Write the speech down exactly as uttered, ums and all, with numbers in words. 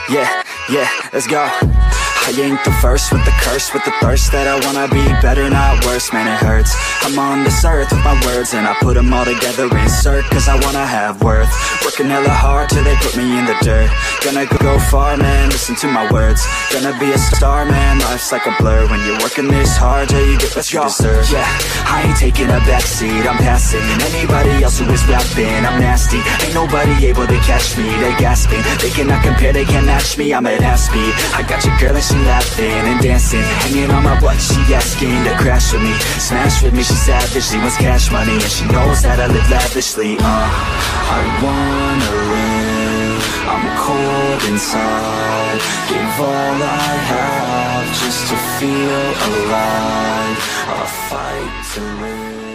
Yeah, yeah, let's go. I ain't the first with the curse, with the thirst that I wanna be better, not worse, man it hurts. I'm on this earth with my words and I put them all together, insert, cause I wanna have worth. Working hella hard till they put me in the dirt. Gonna go far, man, listen to my words. Gonna be a star, man, life's like a blur. When you're working this hard, yeah, you get what you deserve. Yeah, I ain't taking a backseat, I'm passing anybody else who is rapping, I'm nasty. Ain't nobody able to catch me, they gasping. They cannot compare, they can't match me, I'm at half speed. I got your girl and she laughing and dancing, hanging on my butt, she asking to crash with me. Smash with me, she savage, she wants cash money, and she knows that I live lavishly. Uh, I wanna live, I'm cold inside. Give all I have just to feel alive. I'll fight to live.